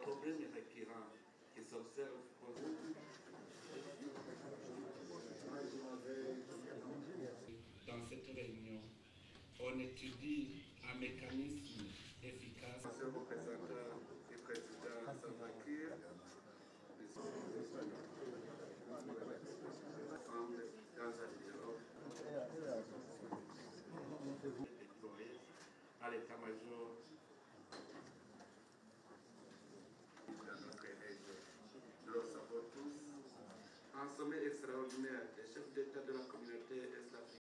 problèmes récurrents qui s'observent dans cette réunion. On étudie un mécanisme efficace. Monsieur le représentant du président Salva Kiir, ensemble dans un dialogue déployé à l'état-major dans notre région. Nous le savons tous. Un sommet extraordinaire des chefs d'État de la communauté est